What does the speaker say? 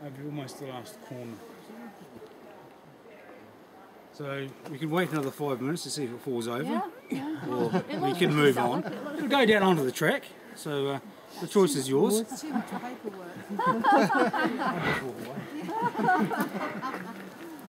over almost the last corner. So we can wait another 5 minutes to see if it falls over, or we can move on. We'll go down onto the track, so the choice is yours. Too much paperwork.